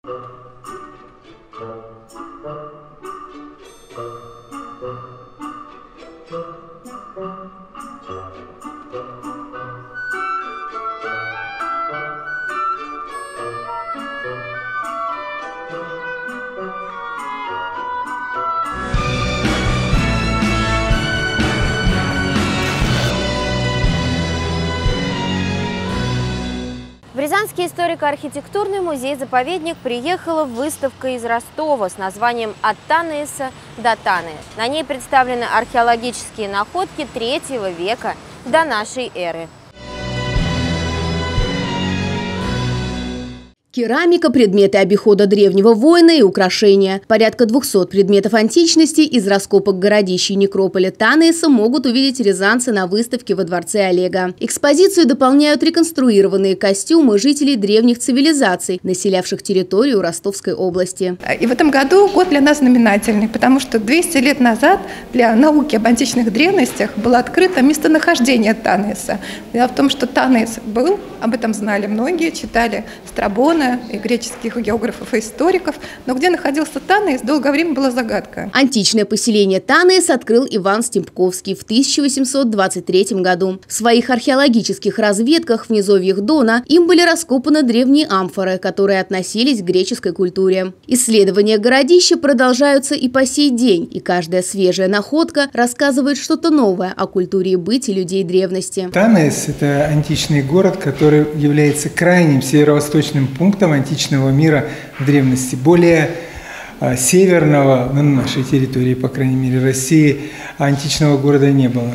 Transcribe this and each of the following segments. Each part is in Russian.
В Рязанский историко-архитектурный музей-заповедник приехала выставка из Ростова с названием «От Танеса до Таны». На ней представлены археологические находки III века до нашей эры. Керамика, предметы обихода древнего воина и украшения. Порядка 200 предметов античности из раскопок городища и некрополя Танеса могут увидеть рязанцы на выставке во дворце Олега. Экспозицию дополняют реконструированные костюмы жителей древних цивилизаций, населявших территорию Ростовской области. И в этом году год для нас знаменательный, потому что 200 лет назад для науки об античных древностях было открыто местонахождение Танеса. Дело в том, что Танес был, об этом знали многие, читали Страбона и греческих географов и историков, но где находился Танес, долгое время была загадка. Античное поселение Танес открыл Иван Стемпковский в 1823 году. В своих археологических разведках в низовьях Дона им были раскопаны древние амфоры, которые относились к греческой культуре. Исследования городища продолжаются и по сей день, и каждая свежая находка рассказывает что-то новое о культуре и быте людей древности. Танес – это античный город, который является крайним северо-восточным пунктом античного мира в древности. Более северного, на нашей территории, по крайней мере, России, античного города не было.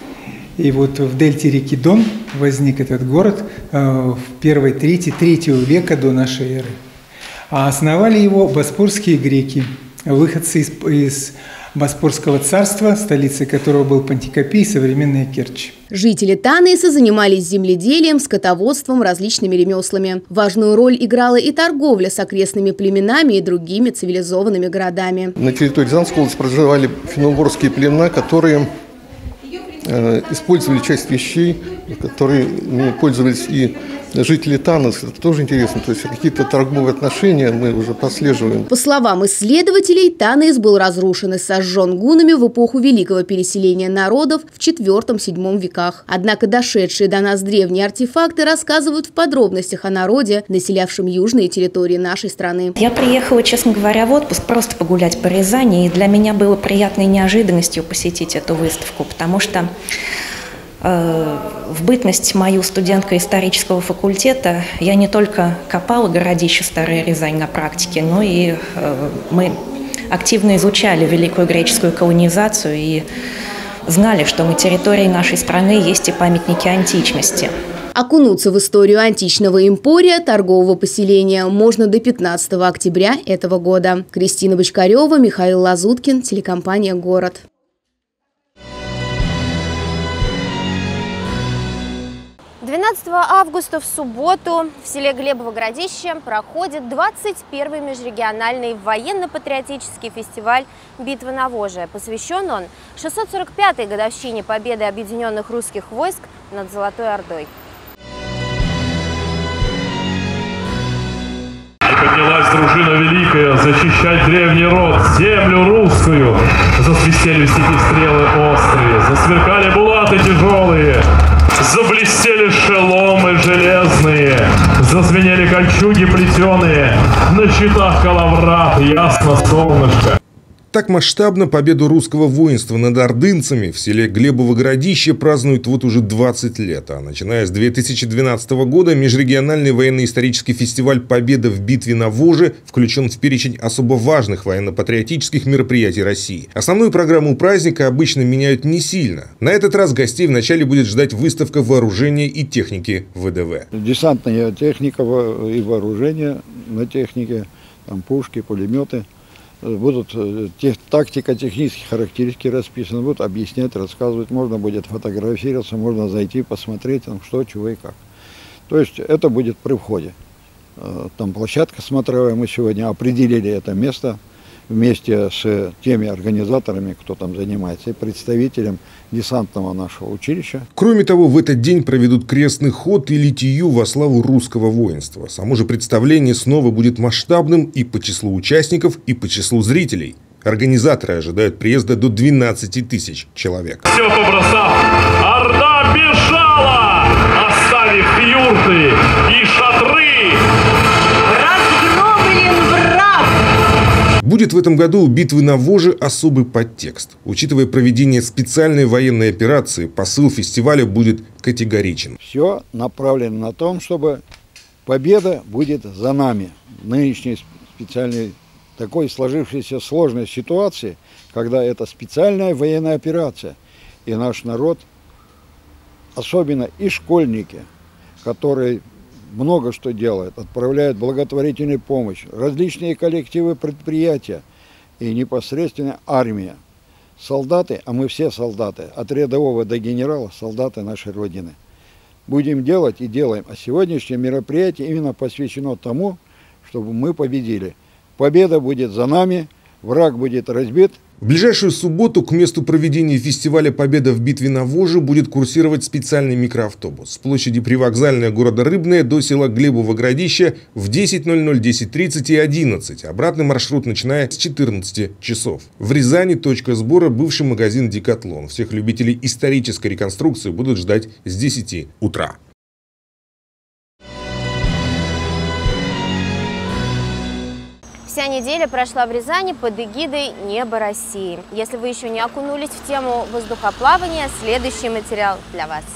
И вот в дельте реки Дон возник этот город в первой трети III века до нашей эры. А основали его боспорские греки, выходцы из Боспорского царства, столицей которого был Пантикопей, современная Керчь. Жители Танеса занимались земледелием, скотоводством, различными ремеслами. Важную роль играла и торговля с окрестными племенами и другими цивилизованными городами. На территории Рязанской области проживали финно-угорские племена, которые использовали часть вещей, которые пользовались и жители Танеса. Это тоже интересно. То есть какие-то торговые отношения мы уже прослеживаем. По словам исследователей, Танес был разрушен и сожжен гуннами в эпоху Великого переселения народов в IV-VII веках. Однако дошедшие до нас древние артефакты рассказывают в подробностях о народе, населявшем южные территории нашей страны. Я приехала, честно говоря, в отпуск просто погулять по Рязани, и для меня было приятной неожиданностью посетить эту выставку, потому что в бытность мою студенткой исторического факультета я не только копала городище Старая Рязань на практике, но и мы активно изучали великую греческую колонизацию и знали, что на территории нашей страны есть и памятники античности. Окунуться в историю античного эмпория, торгового поселения, можно до 15 октября этого года. Кристина Бочкарева, Михаил Лазуткин, телекомпания «Город». 12 августа в субботу в селе Глебово Городище проходит 21-й межрегиональный военно-патриотический фестиваль «Битва на Воже». Посвящен он 645-й годовщине победы объединенных русских войск над Золотой Ордой. Поднялась дружина великая защищать древний род, землю русскую. Засвистели в степи стрелы острые, засверкали булаты тяжелые. Заблестели шеломы железные, зазвенели кольчуги плетеные, на щитах калаврат ясно солнышко. Так масштабно победу русского воинства над ордынцами в селе Глебово Городище празднуют вот уже 20 лет. А начиная с 2012 года межрегиональный военно-исторический фестиваль «Победа в битве на Воже» включен в перечень особо важных военно-патриотических мероприятий России. Основную программу праздника обычно меняют не сильно. На этот раз гостей вначале будет ждать выставка вооружения и техники ВДВ. Десантная техника и вооружение на технике, там пушки, пулеметы. Будут тактика, технические характеристики расписаны, будут объяснять, рассказывать, можно будет фотографироваться, можно зайти, посмотреть, там, что, чего и как. То есть это будет при входе. Там площадка смотровая, мы сегодня определили это место, вместе с теми организаторами, кто там занимается, и представителем десантного нашего училища. Кроме того, в этот день проведут крестный ход и литию во славу русского воинства. Само же представление снова будет масштабным и по числу участников, и по числу зрителей. Организаторы ожидают приезда до 12 тысяч человек. Все побросав, орда бежала, оставив юрты и шатры. Разгромлен враг! Будет в этом году у битвы на Воже особый подтекст. Учитывая проведение специальной военной операции, посыл фестиваля будет категоричен. Все направлено на том, чтобы победа будет за нами. В нынешней специальной такой сложившейся сложной ситуации, когда это специальная военная операция, и наш народ, особенно и школьники, которые много что делают, отправляют благотворительную помощь, различные коллективы, предприятия и непосредственно армия. Солдаты, а мы все солдаты, от рядового до генерала, солдаты нашей Родины. Будем делать и делаем. А сегодняшнее мероприятие именно посвящено тому, чтобы мы победили. Победа будет за нами, враг будет разбит. В ближайшую субботу к месту проведения фестиваля «Победа в битве на Воже» будет курсировать специальный микроавтобус с площади Привокзальная города Рыбное до села Глебово Городище в 10:00, 10:30 и 11. Обратный маршрут начиная с 14 часов. В Рязани точка сбора бывший магазин «Декатлон». Всех любителей исторической реконструкции будут ждать с 10 утра. Вся неделя прошла в Рязани под эгидой «Небо России». Если вы еще не окунулись в тему воздухоплавания, следующий материал для вас.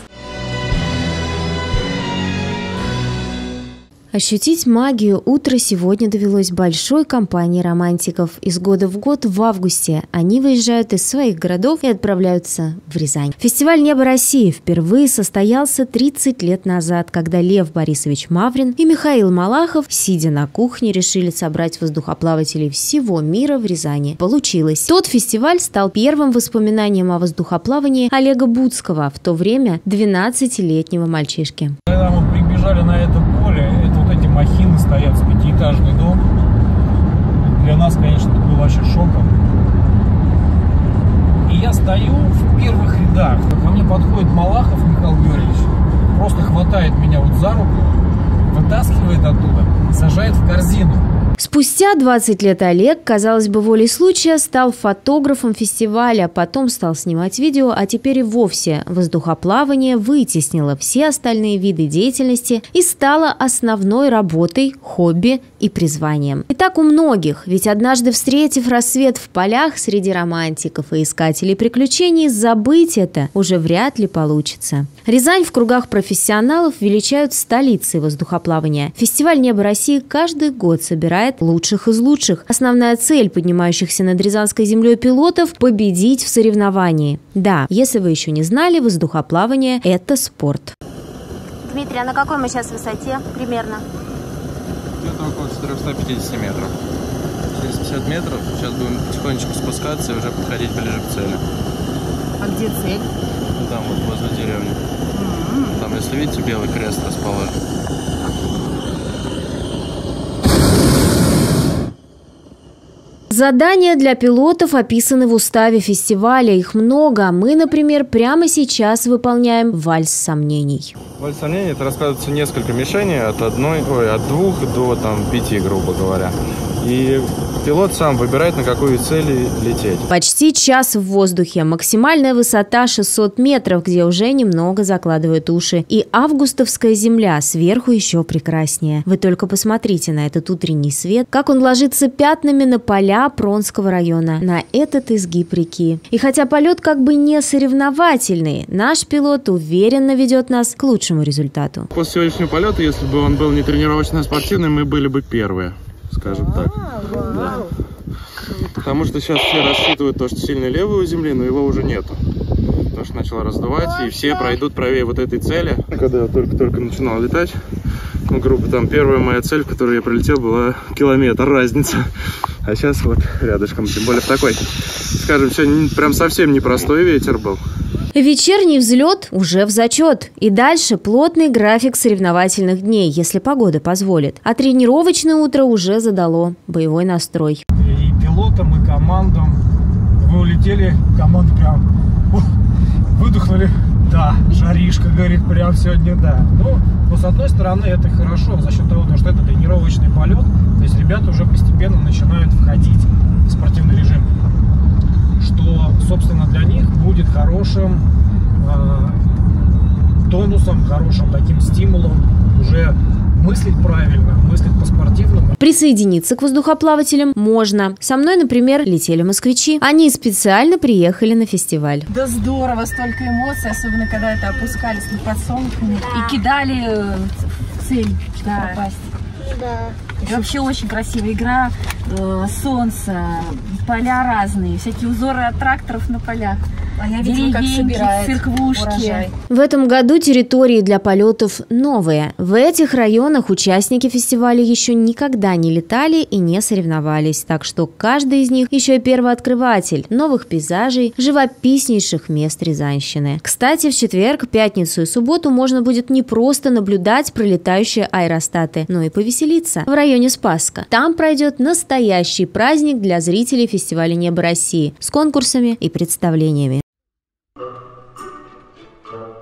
Ощутить магию утра сегодня довелось большой компании романтиков. Из года в год в августе они выезжают из своих городов и отправляются в Рязань. Фестиваль «Небо России» впервые состоялся 30 лет назад, когда Лев Борисович Маврин и Михаил Малахов, сидя на кухне, решили собрать воздухоплавателей всего мира в Рязани. Получилось. Тот фестиваль стал первым воспоминанием о воздухоплавании Олега Будского, в то время 12-летнего мальчишки. Когда мы прибежали на это поле, махины стоят, с пятиэтажный дом. Для нас, конечно, это было вообще шоком. И я стою в первых рядах. Ко мне подходит Малахов Михаил Георгиевич, просто хватает меня вот за руку, вытаскивает оттуда, сажает в корзину. Спустя 20 лет Олег, казалось бы, волей случая, стал фотографом фестиваля, потом стал снимать видео, а теперь и вовсе воздухоплавание вытеснило все остальные виды деятельности и стало основной работой, хобби и призванием. И так у многих, ведь однажды встретив рассвет в полях среди романтиков и искателей приключений, забыть это уже вряд ли получится. Рязань в кругах профессионалов величают столицей воздухоплавания. Фестиваль «Небо России» каждый год собирает лучших из лучших. Основная цель поднимающихся над рязанской землей пилотов – победить в соревновании. Да, если вы еще не знали, воздухоплавание – это спорт. Дмитрий, а на какой мы сейчас высоте примерно? Где-то около 450 метров. Через 50 метров сейчас будем потихонечку спускаться и уже подходить ближе к цели. А где цель? Там вот возле деревни. Там, если видите, белый крест расположен. Задания для пилотов описаны в уставе фестиваля. Их много. Мы, например, прямо сейчас выполняем вальс сомнений. Вальс сомнений — это раскладывается несколько мишеней от 2 до 5, грубо говоря. И пилот сам выбирает, на какую цель лететь. Почти час в воздухе. Максимальная высота 600 метров, где уже немного закладывают уши. И августовская земля сверху еще прекраснее. Вы только посмотрите на этот утренний свет, как он ложится пятнами на поля Пронского района, на этот изгиб реки. И хотя полет как бы не соревновательный, наш пилот уверенно ведет нас к лучшему результату. После сегодняшнего полета, если бы он был не тренировочный, а спортивный, мы были бы первые, скажем так. Да. Потому что сейчас все рассчитывают то, что сильный левый у земли, но его уже нету. Потому что начало раздувать, и все пройдут правее вот этой цели. Когда я только начинал летать, грубо там первая моя цель, в которую я прилетел, была километр разница. А сейчас вот рядышком, тем более в такой, скажем, сегодня прям совсем непростой ветер был. Вечерний взлет уже в зачет. И дальше плотный график соревновательных дней, если погода позволит. А тренировочное утро уже задало боевой настрой. И пилот пилотам и командам. Вы улетели, команда прям выдохнули. Да, жаришка, говорит, прям сегодня, да. Но с одной стороны это хорошо за счет того, что это тренировочный полет. То есть ребята уже постепенно начинают входить в спортивный режим. Что, собственно, для них будет хорошим тонусом, хорошим таким стимулом уже мыслить правильно, мыслить по-спортивному. Присоединиться к воздухоплавателям можно. Со мной, например, летели москвичи. Они специально приехали на фестиваль. Да здорово, столько эмоций, особенно когда это опускались над подсолнухами и кидали в цель, чтобы попасть. Да. И вообще очень красивая игра, солнце, поля разные, всякие узоры от тракторов на полях. А я видела, как собирают урожай. В этом году территории для полетов новые. В этих районах участники фестиваля еще никогда не летали и не соревновались, так что каждый из них еще и первооткрыватель новых пейзажей, живописнейших мест Рязанщины. Кстати, в четверг, пятницу и субботу можно будет не просто наблюдать пролетающие аэростаты, но и повеселиться. В районе Спасска. Там пройдет настоящий праздник для зрителей фестиваля «Небо России» с конкурсами и представлениями.